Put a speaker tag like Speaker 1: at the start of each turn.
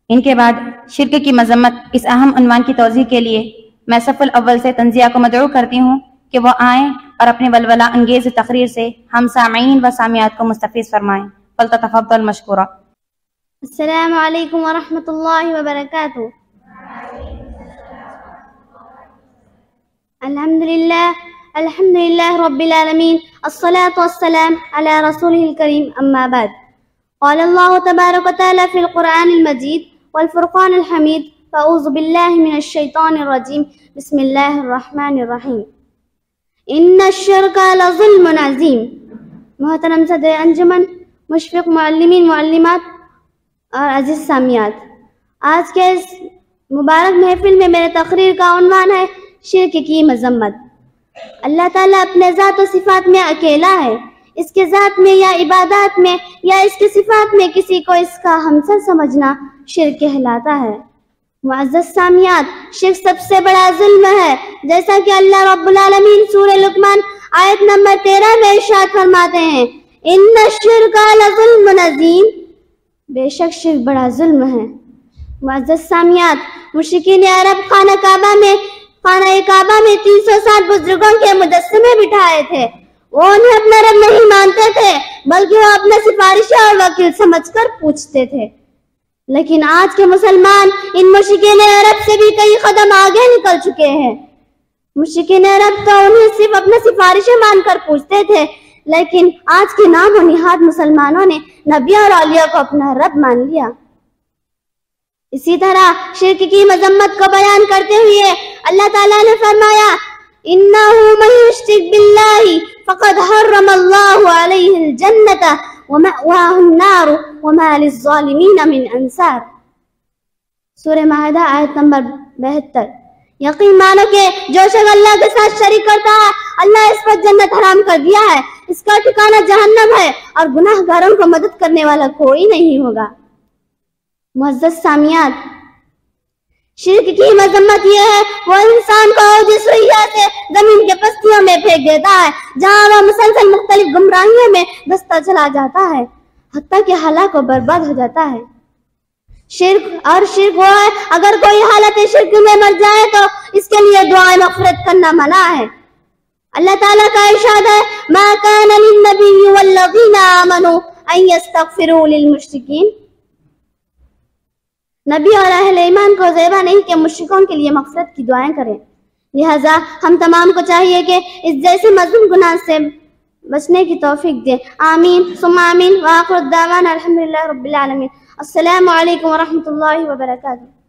Speaker 1: ان کے بعد شرک کی مذمت اس اہم عنوان کی توضیح کے لیے میں صف الاول سے تنزیہ کو مدعو کرتی ہوں کہ وہ آئیں اور اپنے ولولہ انگیز تقریر سے ہم سامعین و سامعات کو مستفیض فرمائیں۔ فلتتفضل مشکورا۔
Speaker 2: السلام علیکم ورحمۃ اللہ وبرکاتہ۔ الحمد للہ رب العالمین، الصلاة والسلام علی رسولہ الکریم، اما بعد۔ قال اللہ تبارک وتعالی فی القرآن المجید والفرقان الحمید، فاعوذ باللہ من الشیطان الرجیم، بسم اللہ الرحمن الرحیم۔ ان الشرک لظلم عظیم۔ محترم صدر انجمن، مشفق معلمین معلمات اور عزیز سامعات، آج کے اس مبارک محفل میں میرے تقریر کا عنوان ہے شرک کی مذمت۔ اللہ تعالیٰ اپنے ذات و صفات میں اکیلا ہے۔ اس کے ذات میں یا عبادات میں یا اس کے صفات میں کسی کو اس کا ہمسر سمجھنا شرک کہلاتا ہے۔ معزز سامعات، شرک سب سے بڑا ظلم ہے، جیسا کہ اللہ رب العالمین سورہ لقمان آیت نمبر 13 میں ارشاد فرماتے ہیں، ان الشرک لظلم عظیم، بے شک شرک بڑا ظلم ہے۔ معزز سامعات، مشرکین عرب خانہ کعبہ میں 360 بزرگوں کے مجسمے بٹھائے تھے۔ وہ انہیں اپنا رب نہیں مانتے تھے، بلکہ وہ اپنا سفارشی اور وکیل سمجھ کر پوچھتے تھے۔ لیکن آج کے مسلمان ان مشرکین عرب سے بھی کئی قدم آگے نکل چکے ہیں۔ مشرکین عرب تو انہیں صرف اپنا سفارشی مان کر پوچھتے تھے، لیکن آج کے نام و نہاد مسلمانوں نے نبی اور اولیاء کو اپنا رب مان لیا۔ اسی طرح شرک کی مذمت کو بیان کرتے ہوئے اللہ تعالیٰ نے فرمایا، اِنَّهُ مَن يُشْرِكْ بِاللَّهِ فَقَدْ حَرَّمَ اللَّهُ عَلَيْهِ الْجَنَّةَ وَمَأْوَاهُ النَّارُ وَمَا لِلظَّالِمِينَ مِنْ أَنصَارٍ۔ سورہ مائدہ آیت نمبر 72۔ یقین مانو کہ جو شخص اللہ کے ساتھ شریک کرتا ہے، اللہ اس پر جنت حرام کر دیا ہے، اس کا ٹھکانہ جہنم ہے، اور گناہ گاروں کو مدد کرنے والا کوئی نہیں ہوگا۔ معزز سامعات، شرک کی مذمت یہ ہے وہ انسان کو جس سوئیہ سے زمین کے پستیوں میں پھینک دیتا ہے، جہاں وہ مسلسل مختلف گمراہیوں میں دستہ چلا جاتا ہے، حتیٰ کہ ہلاک و برباد ہو جاتا ہے۔ شرک وہ ہے اگر کوئی حالت شرک میں مر جائے تو اس کے لیے دعائیں مغفرت کرنا منع ہے۔ اللہ تعالیٰ کا ارشاد ہے، ما کان للنبی والذین آمنوا ان یستغفروا للمشرکین۔ نبی اور اہل ایمان کو زیبا نہیں کہ مشرکوں کے لیے مغفرت کی دعائیں کریں، لہذا ہم تمام کو چاہیے کہ اس جیسے مذموم گناہ سے بچنے کی توفیق دیں۔ آمین ثم آمین، وآخر الدعوانا الحمدللہ رب العالمین۔ السلام علیکم ورحمۃ اللہ وبرکاتہ۔